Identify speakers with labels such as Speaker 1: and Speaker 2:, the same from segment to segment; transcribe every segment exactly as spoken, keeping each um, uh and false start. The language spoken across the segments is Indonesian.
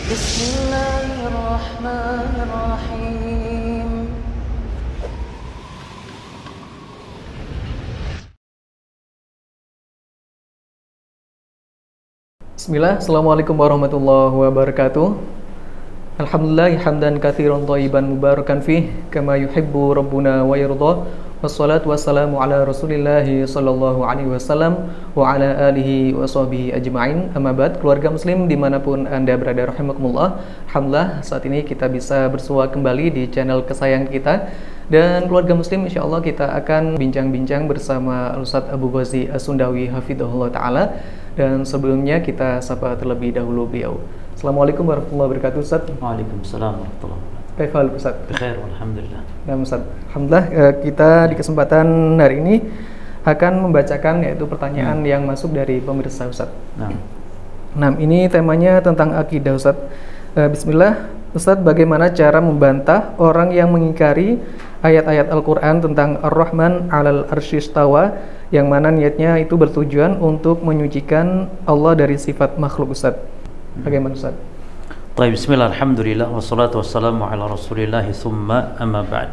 Speaker 1: بسم الله الرحمن الرحيم
Speaker 2: Bismillah, Assalamualaikum warahmatullahi wabarakatuh. Alhamdulillah, hamdan katsiran thayyiban mubarakan fih kama yuhibbu rabbuna wa yarda. Wassalatu wassalamu ala Rasulillahi sallallahu alaihi wasallam wa ala alihi wa sahbihi ajma'in. Amma ba'd, keluarga muslim dimanapun Anda berada rahimakumullah. Alhamdulillah, saat ini kita bisa bersua kembali di channel kesayangan kita. Dan keluarga muslim, insya Allah kita akan bincang-bincang bersama Ustadz Abu Ghazi As-Sundawi hafidhahullah ta'ala. Dan sebelumnya kita sapa terlebih dahulu beliau. Assalamualaikum warahmatullahi wabarakatuh, Ustaz.
Speaker 3: Waalaikumsalam warahmatullahi wabarakatuh.
Speaker 2: Kaifal Ustaz?
Speaker 3: Bikhair, alhamdulillah.
Speaker 2: Nah, Ustaz, alhamdulillah kita di kesempatan hari ini akan membacakan yaitu pertanyaan hmm. yang masuk dari pemirsa, Ustaz.
Speaker 3: Nah.
Speaker 2: Nah, ini temanya tentang akidah, Ustaz. Bismillah, Ustaz, bagaimana cara membantah orang yang mengingkari ayat-ayat Al-Quran tentang Ar-Rahman 'alal arsy istawa, yang mana niatnya itu bertujuan untuk menyucikan Allah dari sifat makhluk, Ustaz? Bagaimana, Ustaz?
Speaker 3: Baik, bismillah, alhamdulillah, wassalatu wassalamu ala rasulillahi thumma amma ba'd.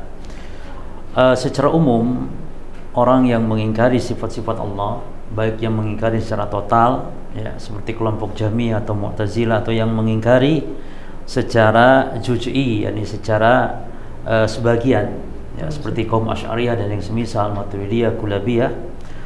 Speaker 3: Uh, secara umum, orang yang mengingkari sifat-sifat Allah, baik yang mengingkari secara total, ya, seperti kelompok Jahmiyah atau Mu'tazilah, atau yang mengingkari secara juz'i, yakni secara uh, sebagian, ya, seperti kaum Asy'ariyah dan yang semisal, Maturidiyah, Kulabiyah,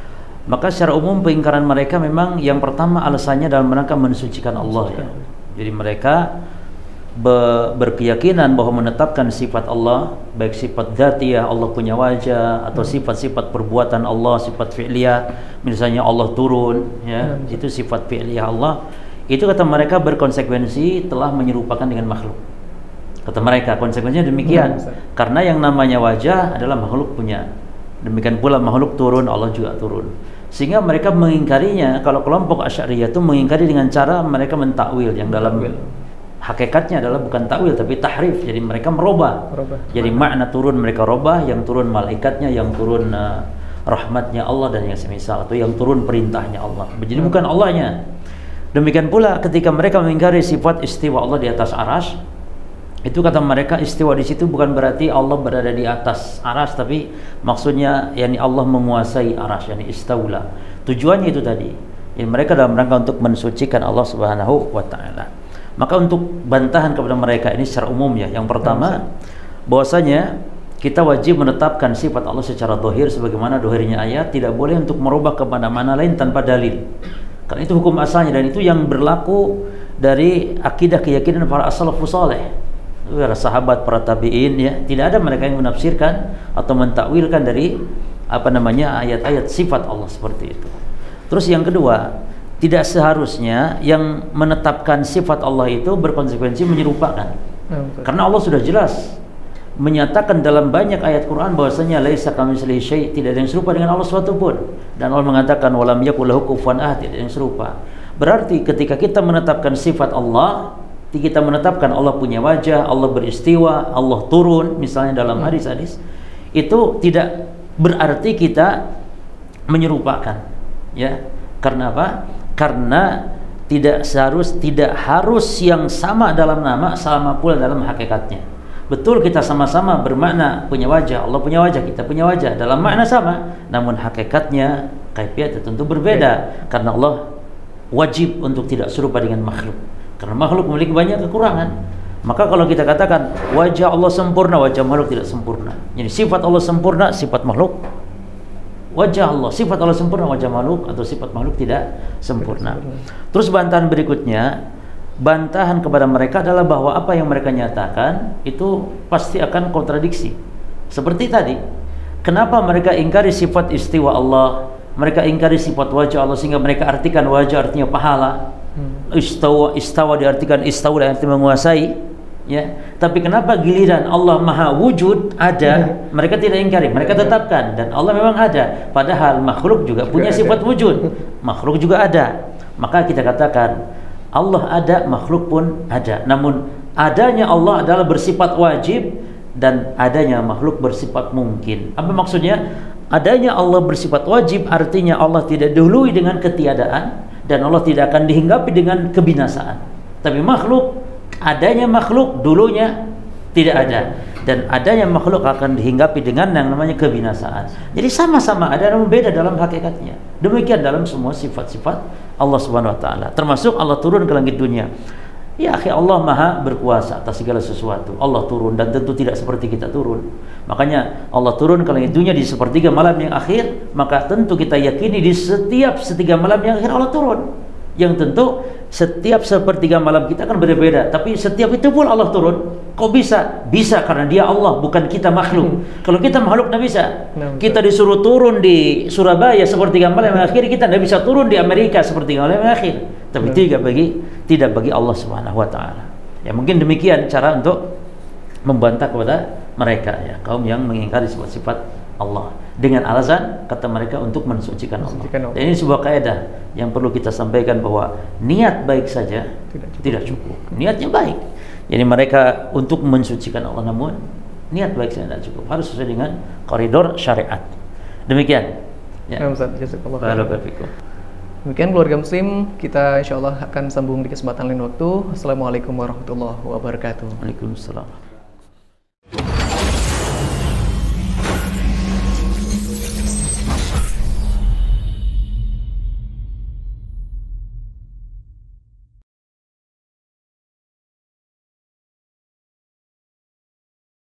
Speaker 3: maka secara umum pengingkaran mereka memang yang pertama alasannya dalam rangka mensucikan Allah, ya. Jadi mereka be berkeyakinan bahwa menetapkan sifat Allah, baik sifat dzatiyah, Allah punya wajah, atau sifat-sifat perbuatan Allah, sifat fi'liyah, misalnya Allah turun, ya, itu sifat fi'liyah Allah. Itu kata mereka berkonsekuensi telah menyerupakan dengan makhluk. Kata mereka konsekuensinya demikian, karena yang namanya wajah adalah makhluk punya. Demikian pula makhluk turun, Allah juga turun. Sehingga mereka mengingkarinya. Kalau kelompok Asy'ariyah itu mengingkari dengan cara mereka mentakwil, yang dalam hakikatnya adalah bukan takwil tapi tahrif. Jadi mereka merubah. merubah. Jadi makna turun mereka rubah, yang turun malaikatnya, yang turun uh, rahmatnya Allah dan yang semisal, atau yang turun perintahnya Allah. Jadi bukan Allahnya. Demikian pula ketika mereka mengingkari sifat istiwa Allah di atas arsy, itu kata mereka istiwa di situ bukan berarti Allah berada di atas arsy, tapi maksudnya yakni Allah menguasai arsy, yakni istaula. Tujuannya itu tadi. Yani mereka dalam rangka untuk mensucikan Allah Subhanahu wa taala. Maka untuk bantahan kepada mereka ini secara umum, ya. Yang pertama, bahwasanya kita wajib menetapkan sifat Allah secara zahir sebagaimana zahirnya ayat, tidak boleh untuk merubah kepada mana lain tanpa dalil. Karena itu hukum asalnya, dan itu yang berlaku dari akidah keyakinan para as-salafus saleh, para sahabat, para tabi'in, ya. Tidak ada mereka yang menafsirkan atau mentakwilkan dari apa namanya ayat-ayat sifat Allah seperti itu. Terus yang kedua, tidak seharusnya yang menetapkan sifat Allah itu berkonsekuensi menyerupakan. Karena Allah sudah jelas menyatakan dalam banyak ayat Quran bahwasanya laisa kamitslihi syai', tidak ada yang serupa dengan Allah suatu pun. Dan Allah mengatakan walam yakul lahu kufuwan ahad, tidak ada yang serupa. Berarti ketika kita menetapkan sifat Allah, kita menetapkan Allah punya wajah, Allah beristiwa, Allah turun, misalnya dalam hadis-hadis, itu tidak berarti kita menyerupakan, ya. Karena apa? Karena tidak seharus tidak harus yang sama dalam nama, sama pula dalam hakikatnya. Betul kita sama-sama bermakna punya wajah, Allah punya wajah, kita punya wajah, dalam makna sama, namun hakikatnya, kaifiatnya tentu berbeda, karena Allah wajib untuk tidak serupa dengan makhluk. Karena makhluk memiliki banyak kekurangan. Maka kalau kita katakan wajah Allah sempurna, wajah makhluk tidak sempurna. Jadi sifat Allah sempurna, sifat makhluk, wajah Allah, sifat Allah sempurna, wajah makhluk atau sifat makhluk tidak sempurna. Terus bantahan berikutnya, bantahan kepada mereka adalah bahwa apa yang mereka nyatakan itu pasti akan kontradiksi. Seperti tadi, kenapa mereka ingkari sifat istiwa Allah, mereka ingkari sifat wajah Allah, sehingga mereka artikan wajah artinya pahala, istawa istawa diartikan istaula artinya menguasai, ya. Tapi kenapa giliran Allah maha wujud ada, mereka tidak ingkari, mereka tetapkan, dan Allah memang ada, padahal makhluk juga punya sifat wujud, makhluk juga ada. Maka kita katakan Allah ada, makhluk pun ada. Namun adanya Allah adalah bersifat wajib, dan adanya makhluk bersifat mungkin. Apa maksudnya? Adanya Allah bersifat wajib artinya Allah tidak dihului dengan ketiadaan, dan Allah tidak akan dihinggapi dengan kebinasaan. Tapi makhluk adanya makhluk dulunya tidak ada, dan adanya makhluk akan dihinggapi dengan yang namanya kebinasaan. Jadi sama-sama ada, namun beda dalam hakikatnya. Demikian dalam semua sifat-sifat Allah Subhanahu wa taala. Termasuk Allah turun ke langit dunia. Ya akhi, Allah maha berkuasa atas segala sesuatu. Allah turun, dan tentu tidak seperti kita turun. Makanya Allah turun ke langit dunia di sepertiga malam yang akhir, maka tentu kita yakini di setiap setiga malam yang akhir Allah turun. Yang tentu setiap sepertiga malam kita akan berbeda, tapi setiap itu pun Allah turun. Kok bisa? Bisa karena dia Allah, bukan kita makhluk. Kalau kita makhluk tidak bisa. Kita disuruh turun di Surabaya sepertiga malam yang akhir, kita tidak bisa turun di Amerika sepertiga malam yang akhir. Tapi tidak bagi tidak bagi Allah Subhanahu wa taala. Ya mungkin demikian cara untuk membantah kepada mereka, ya, kaum yang mengingkari sifat-sifat Allah dengan alasan kata mereka untuk mensucikan Allah. Allah. Dan ini sebuah kaidah yang perlu kita sampaikan, bahwa niat baik saja tidak cukup. Tidak cukup. Niatnya baik. Jadi mereka untuk mensucikan Allah, namun niat baik saja tidak cukup. Harus sesuai dengan koridor syariat. Demikian. Ya.
Speaker 2: Demikian keluarga muslim, kita insya Allah akan sambung di kesempatan lain waktu. Assalamualaikum warahmatullahi wabarakatuh.
Speaker 3: Waalaikumsalam.